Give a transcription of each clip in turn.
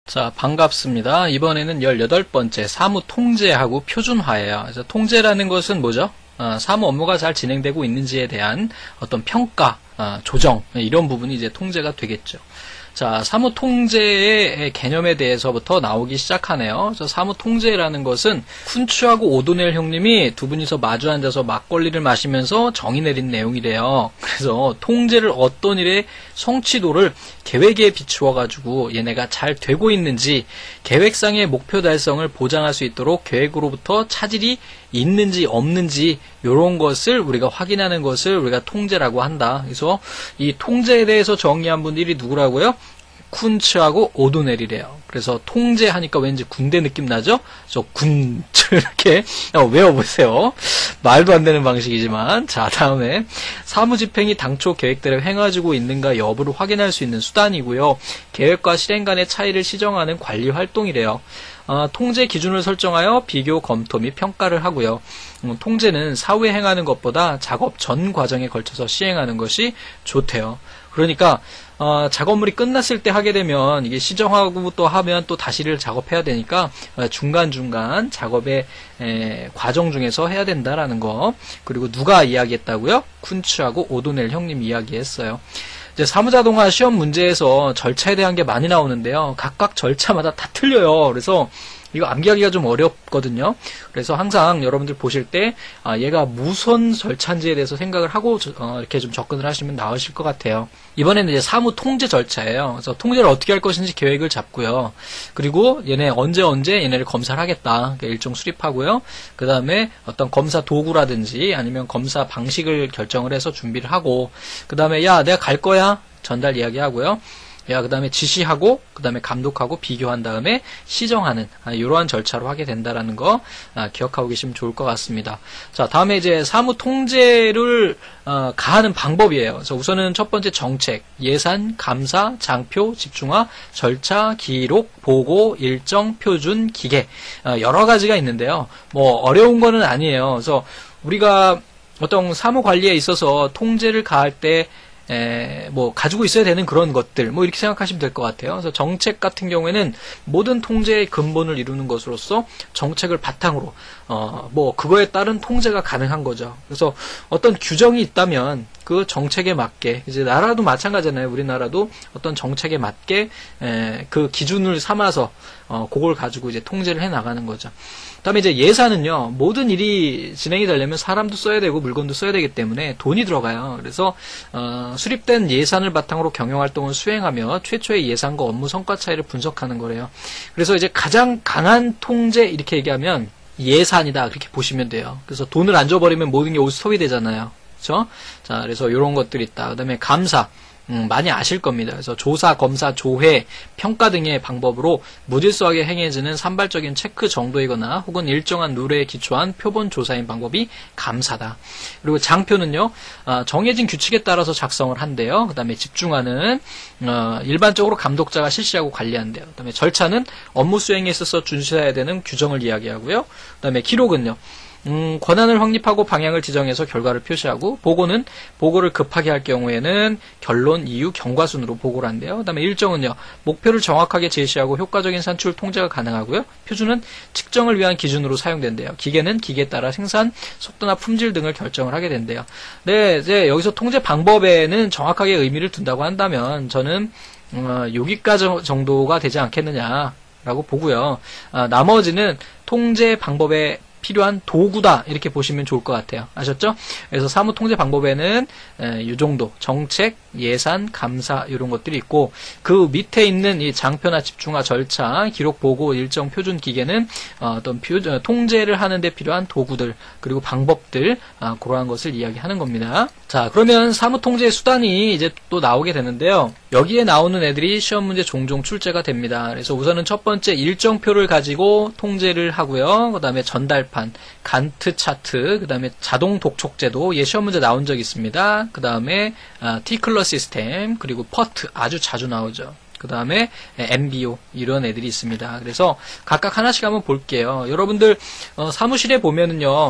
자, 반갑습니다. 이번에는 18번째 사무 통제하고 표준화예요. 그래서 통제라는 것은 뭐죠? 사무 업무가 잘 진행되고 있는지에 대한 어떤 평가, 조정, 이런 부분이 이제 통제가 되겠죠. 자, 사무 통제의 개념에 대해서부터 나오기 시작하네요. 그래서 사무 통제라는 것은 쿤츠하고 오도넬 형님이 두 분이서 마주 앉아서 막걸리를 마시면서 정의 내린 내용이래요. 그래서 통제를 어떤 일의 성취도를 계획에 비추어 가지고 얘네가 잘 되고 있는지, 계획상의 목표 달성을 보장할 수 있도록 계획으로부터 차질이 있는지 없는지 이런 것을 우리가 확인하는 것을 우리가 통제라고 한다. 그래서 이 통제에 대해서 정의한 분들이 누구라고요? 쿤츠하고 오도넬이래요. 그래서 통제하니까 왠지 군대 느낌 나죠? 저 군츠 이렇게 외워보세요. 말도 안 되는 방식이지만. 자, 다음에 사무집행이 당초 계획대로 행해지고 있는가 여부를 확인할 수 있는 수단이고요. 계획과 실행 간의 차이를 시정하는 관리 활동이래요. 통제 기준을 설정하여 비교, 검토 및 평가를 하고요. 통제는 사후에 행하는 것보다 작업 전 과정에 걸쳐서 시행하는 것이 좋대요. 그러니까 작업물이 끝났을 때 하게 되면 이게 시정하고 또 하면 또 다시를 작업해야 되니까 중간중간 작업의 과정 중에서 해야 된다라는 거. 그리고 누가 이야기했다고요? 쿤츠하고 오도넬 형님 이야기했어요. 이제 사무자동화 시험 문제에서 절차에 대한 게 많이 나오는데요. 각각 절차마다 다 틀려요. 그래서 이거 암기하기가 좀 어렵거든요. 그래서 항상 여러분들 보실 때 얘가 무슨 절차인지에 대해서 생각을 하고 이렇게 좀 접근을 하시면 나으실 것 같아요. 이번에는 이제 사무 통제 절차예요. 그래서 통제를 어떻게 할 것인지 계획을 잡고요. 그리고 얘네 언제 얘네를 검사를 하겠다. 그러니까 일정 수립하고요. 그 다음에 어떤 검사 도구라든지 아니면 검사 방식을 결정을 해서 준비를 하고, 그 다음에 야, 내가 갈 거야. 전달 이야기하고요. 그 다음에 지시하고, 그 다음에 감독하고 비교한 다음에 시정하는, 이러한 절차로 하게 된다라는 거, 기억하고 계시면 좋을 것 같습니다. 자, 다음에 이제 사무 통제를, 가하는 방법이에요. 그래서 우선은 첫 번째 정책, 예산, 감사, 장표, 집중화, 절차, 기록, 보고, 일정, 표준, 기계, 여러 가지가 있는데요. 뭐, 어려운 거는 아니에요. 그래서 우리가 어떤 사무 관리에 있어서 통제를 가할 때 뭐 가지고 있어야 되는 그런 것들 뭐 이렇게 생각하시면 될 것 같아요. 그래서 정책 같은 경우에는 모든 통제의 근본을 이루는 것으로서 정책을 바탕으로 뭐 그거에 따른 통제가 가능한 거죠. 그래서 어떤 규정이 있다면 그 정책에 맞게, 이제 나라도 마찬가지잖아요. 우리나라도 어떤 정책에 맞게 그 기준을 삼아서 그걸 가지고 이제 통제를 해 나가는 거죠. 그다음에 이제 예산은요, 모든 일이 진행이 되려면 사람도 써야 되고 물건도 써야 되기 때문에 돈이 들어가요. 그래서 수립된 예산을 바탕으로 경영활동을 수행하며 최초의 예산과 업무 성과 차이를 분석하는 거래요. 그래서 이제 가장 강한 통제 이렇게 얘기하면 예산이다 그렇게 보시면 돼요. 그래서 돈을 안 줘버리면 모든 게 오스톱이 되잖아요. 그렇죠? 자, 그래서 이런 것들이 있다. 그다음에 감사. 많이 아실 겁니다. 그래서 조사, 검사, 조회, 평가 등의 방법으로 무질서하게 행해지는 산발적인 체크 정도이거나 혹은 일정한 룰에 기초한 표본 조사인 방법이 감사다. 그리고 장표는요, 정해진 규칙에 따라서 작성을 한대요. 그 다음에 집중하는, 일반적으로 감독자가 실시하고 관리한대요. 그 다음에 절차는 업무 수행에 있어서 준수해야 되는 규정을 이야기하고요. 그 다음에 기록은요, 권한을 확립하고 방향을 지정해서 결과를 표시하고, 보고는 보고를 급하게 할 경우에는 결론, 이유, 경과 순으로 보고를 한대요. 그 다음에 일정은요, 목표를 정확하게 제시하고 효과적인 산출 통제가 가능하고요. 표준은 측정을 위한 기준으로 사용된대요. 기계는 기계에 따라 생산 속도나 품질 등을 결정을 하게 된대요. 네, 이제 여기서 통제 방법에는 정확하게 의미를 둔다고 한다면 저는 여기까지 정도가 되지 않겠느냐라고 보고요. 나머지는 통제 방법에 필요한 도구다 이렇게 보시면 좋을 것 같아요. 아셨죠? 그래서 사무 통제 방법에는 이 정도 정책, 예산, 감사 이런 것들이 있고, 그 밑에 있는 이 장표나 집중화, 절차, 기록, 보고, 일정, 표준, 기계는 어떤 통제를 하는 데 필요한 도구들 그리고 방법들, 그러한 것을 이야기하는 겁니다. 자, 그러면 사무 통제의 수단이 이제 또 나오게 되는데요. 여기에 나오는 애들이 시험 문제 종종 출제가 됩니다. 그래서 우선은 첫 번째 일정표를 가지고 통제를 하고요. 그 다음에 전달판, 간트 차트, 그 다음에 자동 독촉제도, 시험 문제 나온 적 있습니다. 그 다음에 티클러 시스템, 그리고 퍼트 아주 자주 나오죠. 그 다음에 MBO 이런 애들이 있습니다. 그래서 각각 하나씩 한번 볼게요. 여러분들 사무실에 보면은요,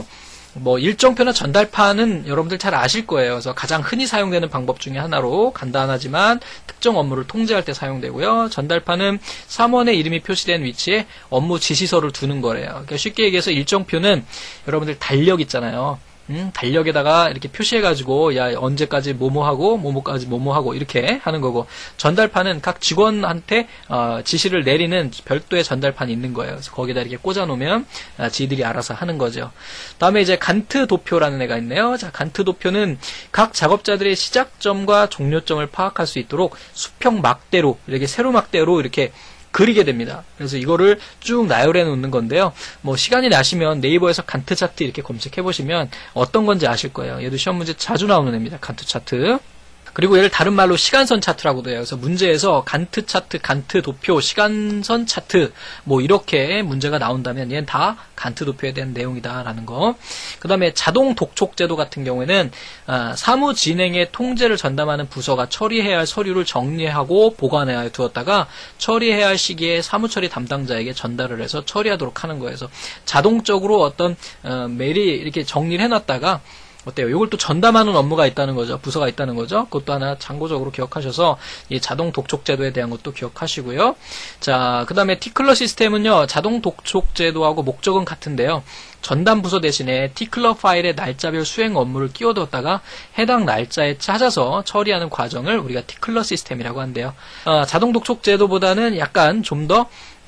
뭐 일정표나 전달판은 여러분들 잘 아실 거예요. 그래서 가장 흔히 사용되는 방법 중에 하나로 간단하지만 특정 업무를 통제할 때 사용되고요. 전달판은 사무원의 이름이 표시된 위치에 업무 지시서를 두는 거래요. 그러니까 쉽게 얘기해서 일정표는 여러분들 달력 있잖아요. 달력에다가 이렇게 표시해가지고 야 언제까지 뭐뭐하고 뭐뭐까지 뭐뭐하고 이렇게 하는 거고, 전달판은 각 직원한테 지시를 내리는 별도의 전달판이 있는 거예요. 그래서 거기다 이렇게 꽂아놓으면 지들이 알아서 하는 거죠. 다음에 이제 간트 도표라는 애가 있네요. 자, 간트 도표는 각 작업자들의 시작점과 종료점을 파악할 수 있도록 수평 막대로 이렇게 세로 막대로 이렇게 그리게 됩니다. 그래서 이거를 쭉 나열해 놓는 건데요. 뭐 시간이 나시면 네이버에서 간트 차트 이렇게 검색해 보시면 어떤 건지 아실 거예요. 얘도 시험 문제 자주 나오는 애입니다. 간트 차트. 그리고 얘를 다른 말로 시간선 차트라고도 해요. 그래서 문제에서 간트 차트, 간트 도표, 시간선 차트 뭐 이렇게 문제가 나온다면 얘는 다 간트 도표에 대한 내용이다라는 거. 그 다음에 자동 독촉 제도 같은 경우에는 사무 진행의 통제를 전담하는 부서가 처리해야 할 서류를 정리하고 보관해 두었다가 처리해야 할 시기에 사무처리 담당자에게 전달을 해서 처리하도록 하는 거예요. 그래서 자동적으로 어떤 메일이 이렇게 정리를 해놨다가 어때요? 이걸 또 전담하는 업무가 있다는 거죠. 부서가 있다는 거죠. 그것도 하나 참고적으로 기억하셔서 이 자동 독촉 제도에 대한 것도 기억하시고요. 자, 그 다음에 티클러 시스템은요, 자동 독촉 제도하고 목적은 같은데요. 전담 부서 대신에 티클러 파일에 날짜별 수행 업무를 끼워두었다가 해당 날짜에 찾아서 처리하는 과정을 우리가 티클러 시스템이라고 한대요. 자동 독촉 제도보다는 약간 좀 더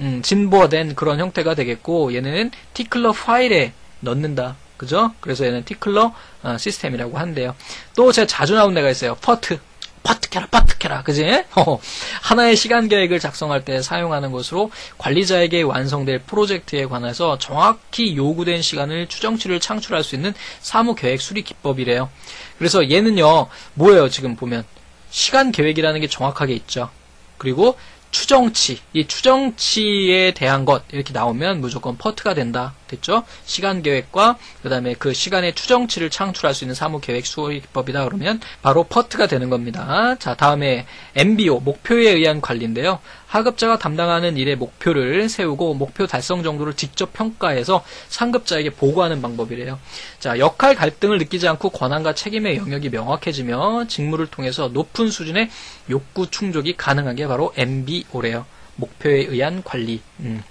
진보된 그런 형태가 되겠고, 얘는 티클러 파일에 넣는다. 그죠? 그래서 얘는 티클러 시스템이라고 한대요. 또 제가 자주 나온 데가 있어요. 퍼트 캐라. 그지? 하나의 시간 계획을 작성할 때 사용하는 것으로 관리자에게 완성될 프로젝트에 관해서 정확히 요구된 시간을 추정치를 창출할 수 있는 사무 계획 수립 기법이래요. 그래서 얘는요, 뭐예요? 지금 보면 시간 계획이라는 게 정확하게 있죠. 그리고 추정치, 이 추정치에 대한 것 이렇게 나오면 무조건 퍼트가 된다. 됐죠? 시간 계획과 그 다음에 그 시간의 추정치를 창출할 수 있는 사무 계획 수립 기법이다 그러면 바로 퍼트가 되는 겁니다. 자, 다음에 MBO, 목표에 의한 관리인데요. 하급자가 담당하는 일의 목표를 세우고 목표 달성 정도를 직접 평가해서 상급자에게 보고하는 방법이래요. 자, 역할 갈등을 느끼지 않고 권한과 책임의 영역이 명확해지며 직무를 통해서 높은 수준의 욕구 충족이 가능한 게 바로 MBO래요. 목표에 의한 관리.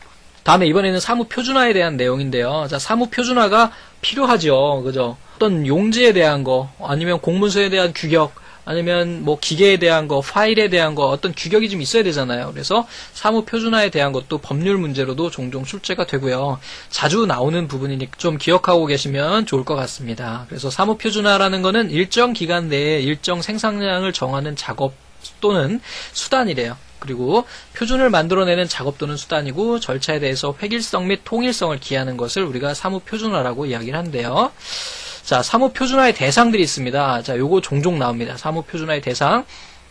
다음에 이번에는 사무 표준화에 대한 내용인데요. 자, 사무 표준화가 필요하죠. 그죠? 어떤 용지에 대한 거, 아니면 공문서에 대한 규격, 아니면 뭐 기계에 대한 거, 파일에 대한 거, 어떤 규격이 좀 있어야 되잖아요. 그래서 사무 표준화에 대한 것도 법률 문제로도 종종 출제가 되고요. 자주 나오는 부분이니 좀 기억하고 계시면 좋을 것 같습니다. 그래서 사무 표준화라는 거는 일정 기간 내에 일정 생산량을 정하는 작업 또는 수단이래요. 그리고 표준을 만들어내는 작업 또는 수단이고, 절차에 대해서 획일성 및 통일성을 기하는 것을 우리가 사무 표준화라고 이야기를 한대요. 자, 사무 표준화의 대상들이 있습니다. 자, 요거 종종 나옵니다. 사무 표준화의 대상,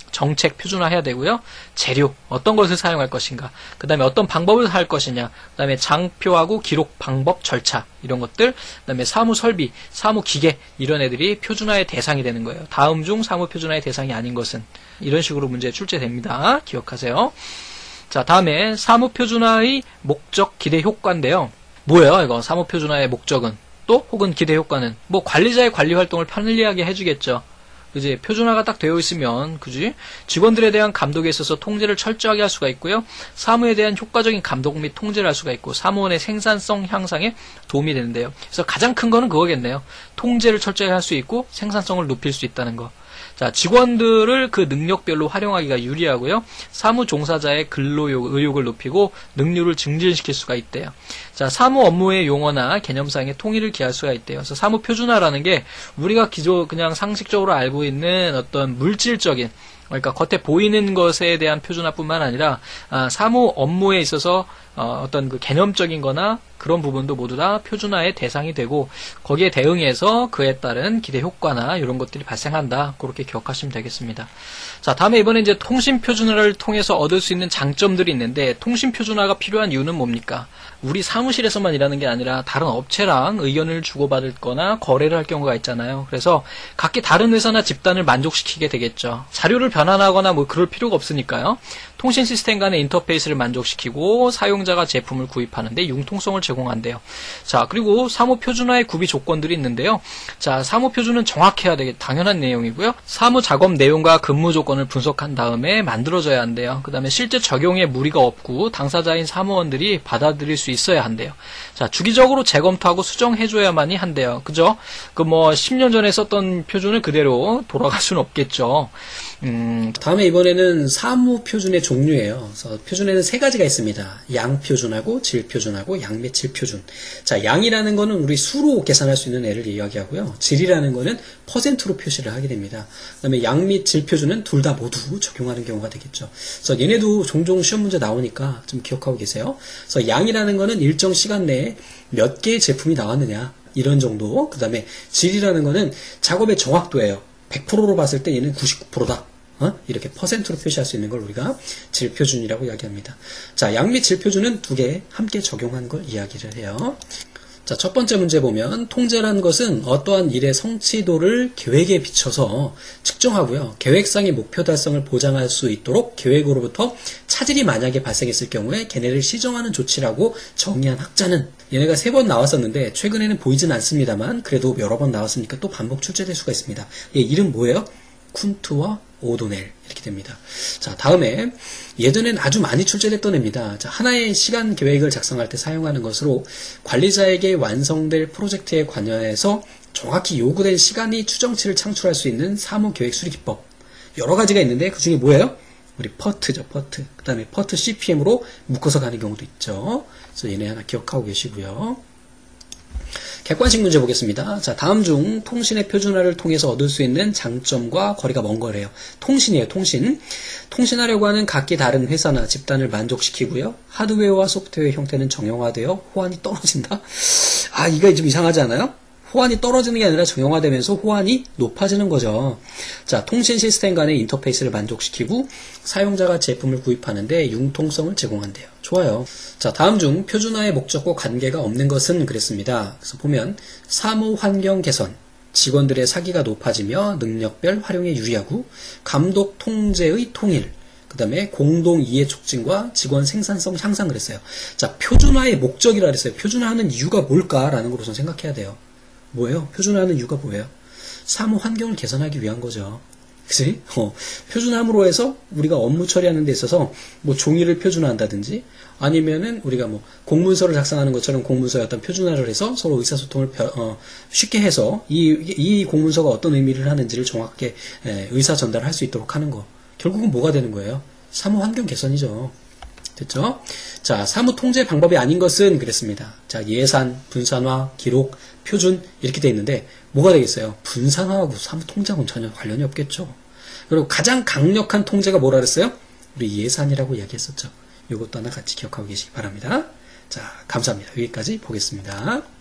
정책 표준화해야 되고요. 재료, 어떤 것을 사용할 것인가, 그 다음에 어떤 방법을 할 것이냐, 그 다음에 장표하고 기록 방법, 절차 이런 것들, 그 다음에 사무 설비, 사무 기계 이런 애들이 표준화의 대상이 되는 거예요. 다음 중 사무 표준화의 대상이 아닌 것은, 이런 식으로 문제 출제됩니다. 기억하세요. 자, 다음에 사무 표준화의 목적, 기대, 효과인데요. 뭐예요 이거? 사무 표준화의 목적은, 또 혹은 기대 효과는 뭐 관리자의 관리 활동을 편리하게 해주겠죠. 그지? 표준화가 딱 되어 있으면, 그지? 직원들에 대한 감독에 있어서 통제를 철저하게 할 수가 있고요. 사무에 대한 효과적인 감독 및 통제를 할 수가 있고, 사무원의 생산성 향상에 도움이 되는데요. 그래서 가장 큰 거는 그거겠네요. 통제를 철저히 할 수 있고, 생산성을 높일 수 있다는 거. 자, 직원들을 그 능력별로 활용하기가 유리하고요. 사무 종사자의 근로 의욕을 높이고 능률을 증진시킬 수가 있대요. 자, 사무 업무의 용어나 개념상의 통일을 기할 수가 있대요. 그래서 사무 표준화라는 게 우리가 기존 그냥 상식적으로 알고 있는 어떤 물질적인, 그러니까 겉에 보이는 것에 대한 표준화뿐만 아니라 사무 업무에 있어서 어떤 그 개념적인 거나 그런 부분도 모두 다 표준화의 대상이 되고, 거기에 대응해서 그에 따른 기대 효과나 이런 것들이 발생한다. 그렇게 기억하시면 되겠습니다. 자, 다음에 이번에 이제 통신 표준화를 통해서 얻을 수 있는 장점들이 있는데, 통신 표준화가 필요한 이유는 뭡니까? 우리 사무실에서만 일하는 게 아니라 다른 업체랑 의견을 주고받을 거나 거래를 할 경우가 있잖아요. 그래서 각기 다른 회사나 집단을 만족시키게 되겠죠. 자료를 변환하거나 뭐 그럴 필요가 없으니까요. 통신 시스템 간의 인터페이스를 만족시키고 사용자가 제품을 구입하는데 융통성을 제공한대요. 자, 그리고 사무 표준화의 구비 조건들이 있는데요. 자, 사무 표준은 정확해야 되게 당연한 내용이고요. 사무 작업 내용과 근무 조건을 분석한 다음에 만들어져야 한대요. 그 다음에 실제 적용에 무리가 없고 당사자인 사무원들이 받아들일 수 있어야 한대요. 자, 주기적으로 재검토하고 수정해줘야만이 한대요. 그죠? 그 뭐 10년 전에 썼던 표준을 그대로 돌아갈 수는 없겠죠. 다음에 이번에는 사무 표준의 종류예요. 그래서 표준에는 세 가지가 있습니다. 양 표준하고 질 표준하고 양 및 질 표준. 자, 양이라는 거는 우리 수로 계산할 수 있는 애를 이야기하고요. 질이라는 거는 퍼센트로 표시를 하게 됩니다. 그다음에 양 및 질 표준은 둘 다 모두 적용하는 경우가 되겠죠. 그래서 얘네도 종종 시험 문제 나오니까 좀 기억하고 계세요. 그래서 양이라는 거는 일정 시간 내에 몇 개의 제품이 나왔느냐 이런 정도. 그다음에 질이라는 거는 작업의 정확도예요. 100%로 봤을 때 얘는 99%다. 이렇게 퍼센트로 표시할 수 있는 걸 우리가 질표준이라고 이야기합니다. 자, 양 및 질표준은 두 개 함께 적용한 걸 이야기를 해요. 자, 첫 번째 문제 보면 통제라는 것은 어떠한 일의 성취도를 계획에 비춰서 측정하고요. 계획상의 목표 달성을 보장할 수 있도록 계획으로부터 차질이 만약에 발생했을 경우에 걔네를 시정하는 조치라고 정의한 학자는, 얘네가 3번 나왔었는데 최근에는 보이진 않습니다만 그래도 여러 번 나왔으니까 또 반복 출제될 수가 있습니다. 얘 이름 뭐예요? 쿤트와 오도넬 이렇게 됩니다. 자, 다음에 예전엔 아주 많이 출제됐던 애입니다. 자, 하나의 시간 계획을 작성할 때 사용하는 것으로 관리자에게 완성될 프로젝트에 관여해서 정확히 요구된 시간이 추정치를 창출할 수 있는 사무 계획 수리 기법. 여러 가지가 있는데 그 중에 뭐예요? 우리 퍼트죠, 퍼트. 그 다음에 퍼트 CPM으로 묶어서 가는 경우도 있죠. 그래서 얘네 하나 기억하고 계시고요. 객관식 문제 보겠습니다. 자, 다음 중 통신의 표준화를 통해서 얻을 수 있는 장점과 거리가 먼 거래요. 통신이에요, 통신. 통신하려고 하는 각기 다른 회사나 집단을 만족시키고요. 하드웨어와 소프트웨어 형태는 정형화되어 호환이 떨어진다? 아, 이거 좀 이상하지 않아요? 호환이 떨어지는 게 아니라 정형화되면서 호환이 높아지는 거죠. 자, 통신 시스템 간의 인터페이스를 만족시키고 사용자가 제품을 구입하는데 융통성을 제공한대요. 좋아요. 자, 다음 중 표준화의 목적과 관계가 없는 것은 그랬습니다. 그래서 보면 사무 환경 개선, 직원들의 사기가 높아지며 능력별 활용에 유리하고 감독 통제의 통일, 그 다음에 공동 이해 촉진과 직원 생산성 향상 그랬어요. 자, 표준화의 목적이라 그랬어요. 표준화하는 이유가 뭘까라는 걸 우선 생각해야 돼요. 뭐예요? 표준화하는 이유가 뭐예요? 사무 환경을 개선하기 위한 거죠. 그치? 표준함으로 해서 우리가 업무 처리하는 데 있어서 뭐 종이를 표준화한다든지 아니면은 우리가 뭐 공문서를 작성하는 것처럼 공문서에 어떤 표준화를 해서 서로 의사소통을 쉽게 해서 이 공문서가 어떤 의미를 하는지를 정확하게 의사 전달할 수 있도록 하는 거. 결국은 뭐가 되는 거예요? 사무 환경 개선이죠. 됐죠? 자, 사무 통제 방법이 아닌 것은 그랬습니다. 자, 예산, 분산화, 기록, 표준 이렇게 돼 있는데 뭐가 되겠어요? 분산화하고 사무 통제하고는 전혀 관련이 없겠죠. 그리고 가장 강력한 통제가 뭐라 그랬어요? 우리 예산이라고 이야기했었죠. 이것도 하나 같이 기억하고 계시기 바랍니다. 자, 감사합니다. 여기까지 보겠습니다.